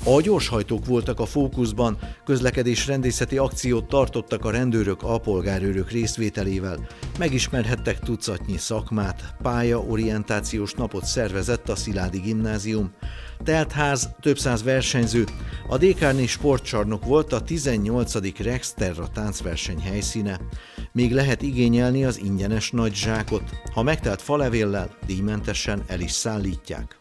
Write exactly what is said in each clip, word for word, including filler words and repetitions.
A gyorshajtók voltak a fókuszban, közlekedésrendészeti akciót tartottak a rendőrök alpolgárőrök részvételével. Megismerhettek tucatnyi szakmát, pályaorientációs napot szervezett a Sziládi Gimnázium. Teltház, több száz versenyző, a Dékárné sportcsarnok volt a tizennyolcadik Rex Terra táncverseny helyszíne. Még lehet igényelni az ingyenes nagy zsákot, ha megtelt falevéllel díjmentesen el is szállítják.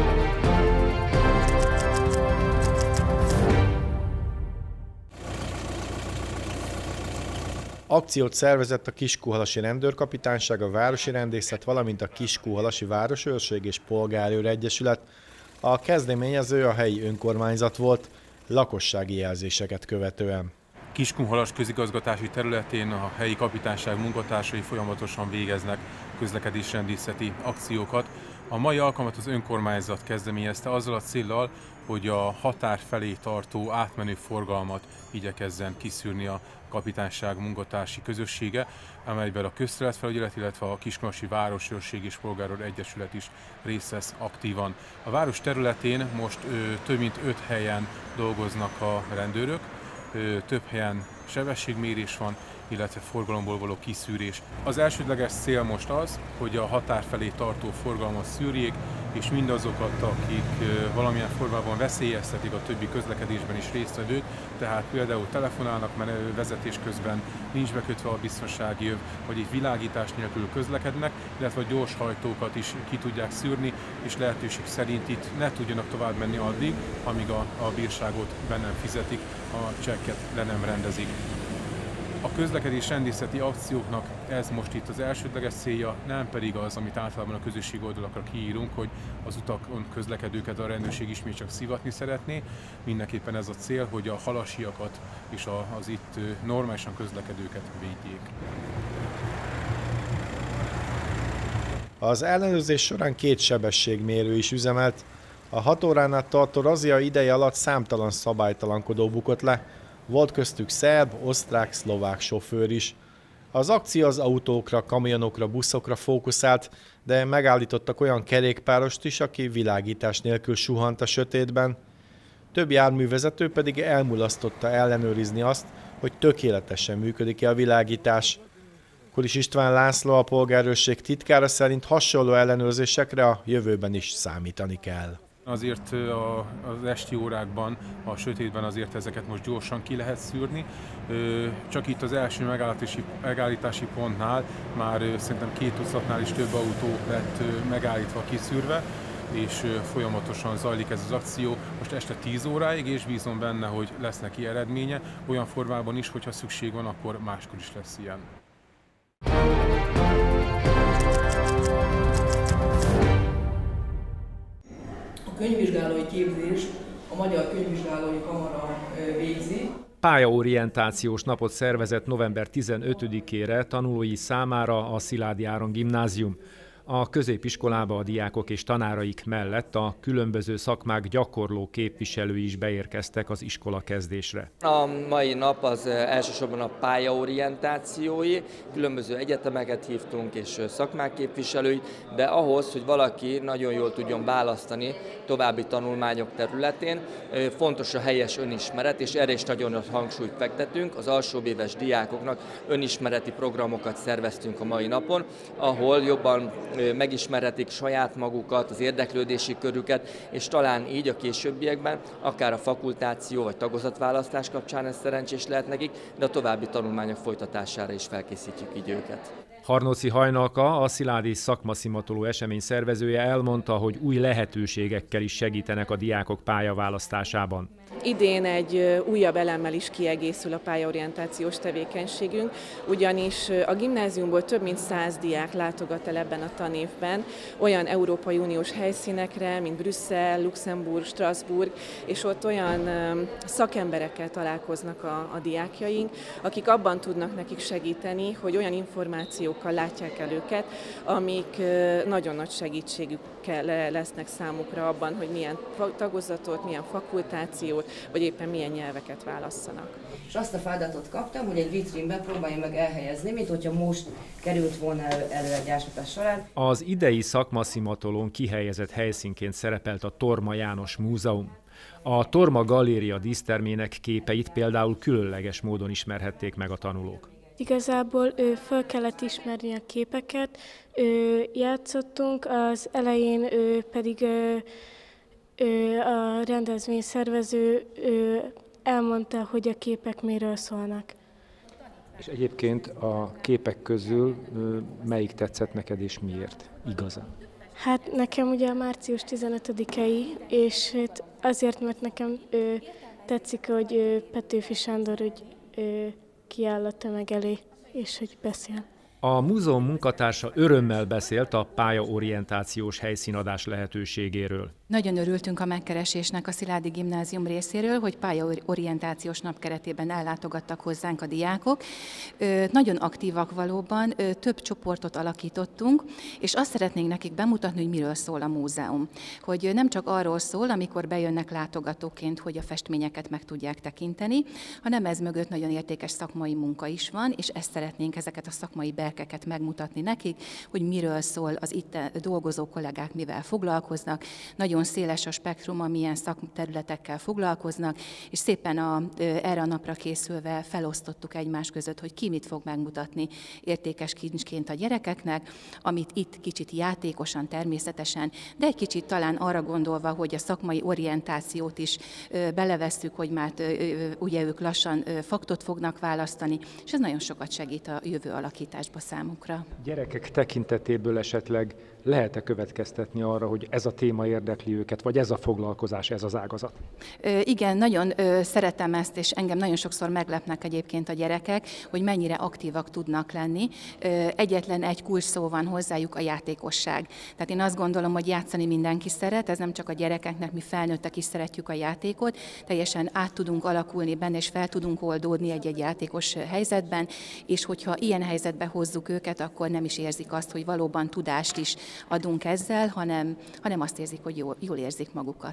Akciót szervezett a Kiskunhalasi Rendőrkapitányság, a Városi Rendészet, valamint a Kiskunhalasi Városőrség és Polgárőr Egyesület. A kezdeményező a helyi önkormányzat volt, lakossági jelzéseket követően. Kiskunhalas közigazgatási területén a helyi kapitányság munkatársai folyamatosan végeznek közlekedésrendészeti akciókat. A mai alkalmat az önkormányzat kezdeményezte azzal a céllal, hogy a határ felé tartó átmenő forgalmat igyekezzen kiszűrni a kapitányság munkatársi közössége, amelyben a közterületfelügyelet, illetve a Kiskunhalasi Városőrség és Polgárőr Egyesület is részt vesz aktívan. A város területén most ö, több mint öt helyen dolgoznak a rendőrök, ö, több helyen sebességmérés van, illetve forgalomból való kiszűrés. Az elsődleges cél most az, hogy a határ felé tartó forgalmat szűrjék, és mindazokat, akik valamilyen formában veszélyeztetik a többi közlekedésben is résztvevőt, tehát például telefonálnak, mert vezetés közben nincs bekötve a biztonsági öv, vagy egy világítás nélkül közlekednek, illetve a gyorshajtókat is ki tudják szűrni, és lehetőség szerint itt ne tudjanak tovább menni addig, amíg a, a bírságot be nem fizetik, a csekket le nem rendezik. A közlekedés rendészeti akcióknak ez most itt az elsődleges célja, nem pedig az, amit általában a közösség oldalakra kiírunk, hogy az utakon közlekedőket a rendőrség ismét csak szivatni szeretné. Mindenképpen ez a cél, hogy a halasiakat és az itt normálisan közlekedőket védjék. Az ellenőrzés során két sebességmérő is üzemelt. A hat órán át tartó razzia ideje alatt számtalan szabálytalankodó bukott le, volt köztük szerb, osztrák, szlovák sofőr is. Az akció az autókra, kamionokra, buszokra fókuszált, de megállítottak olyan kerékpárost is, aki világítás nélkül suhant a sötétben. Több járművezető pedig elmulasztotta ellenőrizni azt, hogy tökéletesen működik-e a világítás. Kulis István László, a polgárőrség titkára szerint hasonló ellenőrzésekre a jövőben is számítani kell. Azért az esti órákban, a sötétben azért ezeket most gyorsan ki lehet szűrni. Csak itt az első megállítási, megállítási pontnál már szerintem két tucatnál is több autó lett megállítva, kiszűrve, és folyamatosan zajlik ez az akció most este tíz óráig, és bízom benne, hogy lesz neki eredménye, olyan formában is, hogyha szükség van, akkor máskor is lesz ilyen. A könyvvizsgálói képzést a Magyar Könyvvizsgálói Kamara végzi. Pályaorientációs napot szervezett november tizenötödikére tanulói számára a Sziládi Áron Gimnázium. A középiskolába a diákok és tanáraik mellett a különböző szakmák gyakorló képviselői is beérkeztek az iskola kezdésre. A mai nap az elsősorban a pályaorientációi, különböző egyetemeket hívtunk és szakmák képviselői, de ahhoz, hogy valaki nagyon jól tudjon választani további tanulmányok területén, fontos a helyes önismeret, és erre is nagyon nagy hangsúlyt fektetünk. Az alsóbb-éves diákoknak önismereti programokat szerveztünk a mai napon, ahol jobban megismerhetik saját magukat, az érdeklődési körüket, és talán így a későbbiekben, akár a fakultáció vagy tagozatválasztás kapcsán ez szerencsés lehet nekik, de a további tanulmányok folytatására is felkészítjük így őket. Harnóci Hajnalka, a Sziládi szakmaszimatoló esemény szervezője elmondta, hogy új lehetőségekkel is segítenek a diákok pályaválasztásában. Idén egy újabb elemmel is kiegészül a pályaorientációs tevékenységünk, ugyanis a gimnáziumból több mint száz diák látogat el ebben a tanévben olyan Európai Uniós helyszínekre, mint Brüsszel, Luxemburg, Strasbourg, és ott olyan szakemberekkel találkoznak a, a diákjaink, akik abban tudnak nekik segíteni, hogy olyan információkkal látják el őket, amik nagyon nagy segítségükkel lesznek számukra abban, hogy milyen tagozatot, milyen fakultációt, vagy éppen milyen nyelveket válasszanak. És azt a feladatot kaptam, hogy egy vitrínben próbáljam meg elhelyezni, mint hogyha most került volna elő, elő egy ásatás során. Az idei szakmaszimatolón kihelyezett helyszínként szerepelt a Torma János Múzeum. A Torma Galéria dísztermének képeit például különleges módon ismerhették meg a tanulók. Igazából ő, föl kellett ismerni a képeket, ő, játszottunk, az elején ő, pedig ő, ő, a rendezvényszervező ő, elmondta, hogy a képek miről szólnak. És egyébként a képek közül melyik tetszett neked és miért igazán? Hát nekem ugye a március tizenötödikei, és azért, mert nekem ő, tetszik, hogy ő, Petőfi Sándor hogy, ő, kiáll a tömeg elé, és hogy beszél. A múzeum munkatársa örömmel beszélt a pályaorientációs helyszínadás lehetőségéről. Nagyon örültünk a megkeresésnek a Sziládi Gimnázium részéről, hogy pályaorientációs nap keretében ellátogattak hozzánk a diákok. Nagyon aktívak valóban, több csoportot alakítottunk, és azt szeretnénk nekik bemutatni, hogy miről szól a múzeum. Hogy nem csak arról szól, amikor bejönnek látogatóként, hogy a festményeket meg tudják tekinteni, hanem ez mögött nagyon értékes szakmai munka is van, és ezt szeretnénk, ezeket a szakmai berkeket megmutatni nekik, hogy miről szól az itt dolgozó kollégák, mivel foglalkoznak. Nagyon széles a spektrum, amilyen szakterületekkel foglalkoznak, és szépen a, erre a napra készülve felosztottuk egymás között, hogy ki mit fog megmutatni értékes kincsként a gyerekeknek, amit itt kicsit játékosan, természetesen, de egy kicsit talán arra gondolva, hogy a szakmai orientációt is belevesszük, hogy már ugye ők lassan faktot fognak választani, és ez nagyon sokat segít a jövő alakításba számukra. Gyerekek tekintetéből esetleg lehet-e következtetni arra, hogy ez a téma érdekli őket, vagy ez a foglalkozás, ez az ágazat? Ö, igen, nagyon ö, szeretem ezt, és engem nagyon sokszor meglepnek egyébként a gyerekek, hogy mennyire aktívak tudnak lenni. Ö, egyetlen egy kulcsszó van hozzájuk, a játékosság. Tehát én azt gondolom, hogy játszani mindenki szeret, ez nem csak a gyerekeknek, mi felnőttek is szeretjük a játékot, teljesen át tudunk alakulni benne, és fel tudunk oldódni egy-egy játékos helyzetben, és hogyha ilyen helyzetbe hozzuk őket, akkor nem is érzik azt, hogy valóban tudást is adunk ezzel, hanem, hanem azt érzik, hogy jól, jól érzik magukat.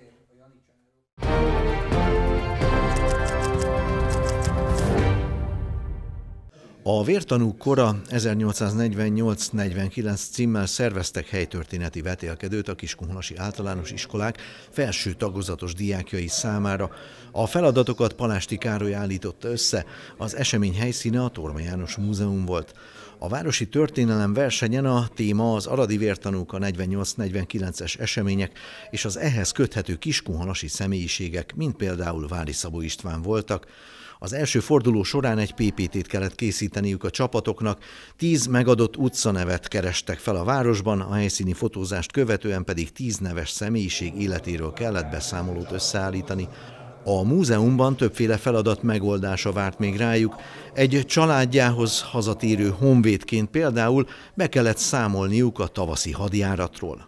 A Vértanúk kora ezernyolcszáznegyvennyolc negyvenkilenc címmel szerveztek helytörténeti vetélkedőt a kiskunhalasi általános iskolák felső tagozatos diákjai számára. A feladatokat Palásti Károly állította össze, az esemény helyszíne a Torma János Múzeum volt. A városi történelem versenyen a téma az aradi vértanúk, a negyvennyolc negyvenkilences események és az ehhez köthető kiskunhalasi személyiségek, mint például Vári Szabó István voltak. Az első forduló során egy pé pé té-t kellett készíteniük a csapatoknak, tíz megadott utcanevet kerestek fel a városban, a helyszíni fotózást követően pedig tíz neves személyiség életéről kellett beszámolót összeállítani. A múzeumban többféle feladat megoldása várt még rájuk. Egy családjához hazatérő honvédként például be kellett számolniuk a tavaszi hadjáratról.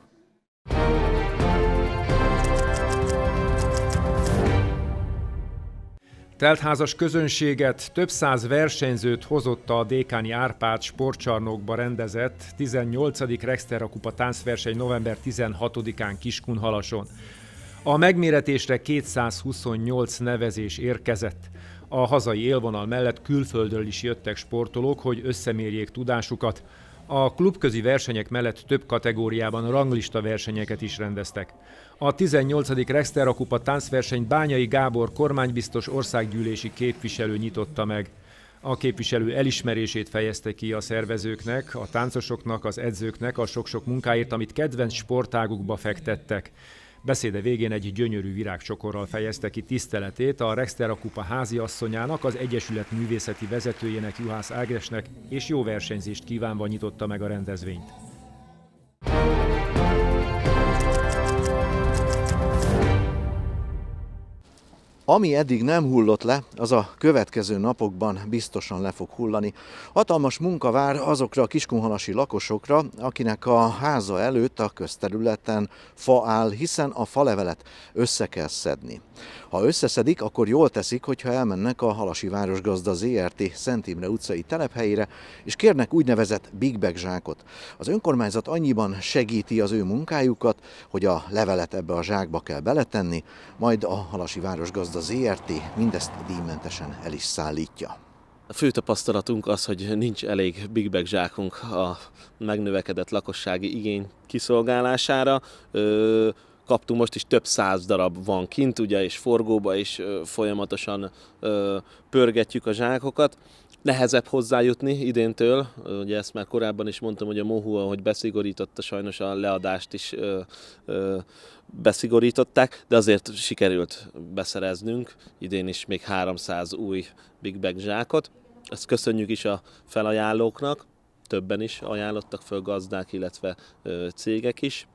Teltházas közönséget, több száz versenyzőt hozott a Dékáni Árpád sportcsarnokba rendezett tizennyolcadik Rexterra kupa táncverseny november tizenhatodikán Kiskunhalason. A megméretésre kétszázhuszonnyolc nevezés érkezett. A hazai élvonal mellett külföldről is jöttek sportolók, hogy összemérjék tudásukat. A klubközi versenyek mellett több kategóriában ranglista versenyeket is rendeztek. A tizennyolcadik Rexterra kupa táncverseny Bányai Gábor kormánybiztos országgyűlési képviselő nyitotta meg. A képviselő elismerését fejezte ki a szervezőknek, a táncosoknak, az edzőknek a sok-sok munkáért, amit kedvenc sportágukba fektettek. Beszéde végén egy gyönyörű virágcsokorral fejezte ki tiszteletét a Rexterra kupa háziasszonyának, az Egyesület művészeti vezetőjének, Juhász Ágnesnek, és jó versenyzést kívánva nyitotta meg a rendezvényt. Ami eddig nem hullott le, az a következő napokban biztosan le fog hullani. Hatalmas munka vár azokra a kiskunhalasi lakosokra, akinek a háza előtt a közterületen fa áll, hiszen a falevelet össze kell szedni. Ha összeszedik, akkor jól teszik, hogyha elmennek a Halasi Városgazda zé er té Szent Imre utcai telephelyére, és kérnek úgynevezett big bag zsákot. Az önkormányzat annyiban segíti az ő munkájukat, hogy a levelet ebbe a zsákba kell beletenni, majd a Halasi Városgazda zé er té mindezt díjmentesen el is szállítja. A fő tapasztalatunk az, hogy nincs elég big bag zsákunk a megnövekedett lakossági igény kiszolgálására. kaptunk, most is több száz darab van kint, ugye, és forgóba is folyamatosan pörgetjük a zsákokat. Nehezebb hozzájutni idéntől, ugye ezt már korábban is mondtam, hogy a MOHU, ahogy beszigorította, sajnos a leadást is ö, ö, beszigorították, de azért sikerült beszereznünk idén is még háromszáz új Big Bag zsákot. Ezt köszönjük is a felajánlóknak, többen is ajánlottak föl, gazdák, illetve ö, cégek is.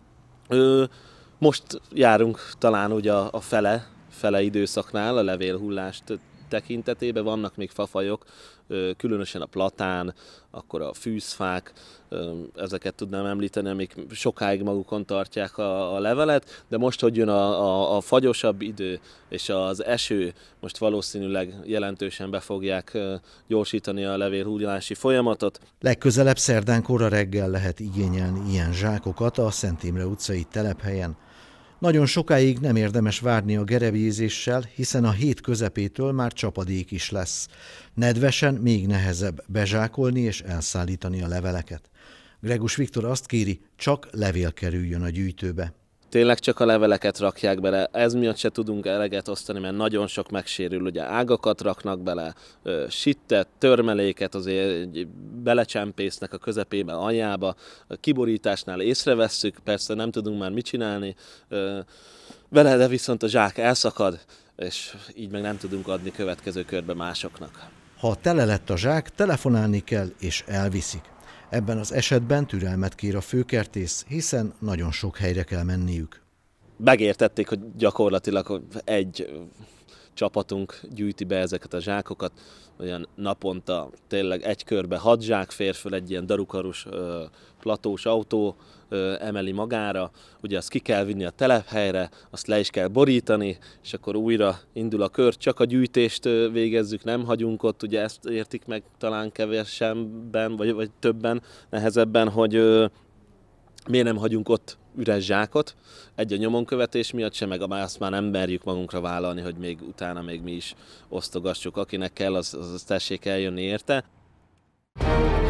Ö, most járunk talán ugye a, a fele, fele időszaknál a levélhullást tekintetében, vannak még fafajok, különösen a platán, akkor a fűzfák, ezeket tudnám említeni, amik sokáig magukon tartják a, a levelet, de most, hogy jön a, a, a fagyosabb idő és az eső, most valószínűleg jelentősen be fogják gyorsítani a levélhullási folyamatot. Legközelebb szerdán kora reggel lehet igényelni ilyen zsákokat a Szent Imre utcai telephelyen. Nagyon sokáig nem érdemes várni a gerebjézéssel, hiszen a hét közepétől már csapadék is lesz. Nedvesen még nehezebb bezsákolni és elszállítani a leveleket. Gregus Viktor azt kéri, csak levél kerüljön a gyűjtőbe. Tényleg csak a leveleket rakják bele, ez miatt se tudunk eleget osztani, mert nagyon sok megsérül, ugye ágakat raknak bele, sittet, törmeléket azért belecsempésznek a közepébe, aljába, a kiborításnál észrevesszük, persze nem tudunk már mit csinálni vele, de viszont a zsák elszakad, és így meg nem tudunk adni következő körbe másoknak. Ha tele lett a zsák, telefonálni kell és elviszik. Ebben az esetben türelmet kér a főkertész, hiszen nagyon sok helyre kell menniük. Megértették, hogy gyakorlatilag egy csapatunk gyűjti be ezeket a zsákokat, olyan naponta tényleg egy körbe hat zsák fér föl, egy ilyen darukarus platós autó emeli magára, ugye azt ki kell vinni a telephelyre, azt le is kell borítani, és akkor újra indul a kör, csak a gyűjtést végezzük, nem hagyunk ott, ugye ezt értik meg talán kevesenben, vagy, vagy többen, nehezebben, hogy miért nem hagyunk ott üres zsákot, egy a nyomonkövetés miatt sem, meg azt már nem merjük magunkra vállalni, hogy még utána még mi is osztogassuk, akinek kell, az, az tessék eljönni érte.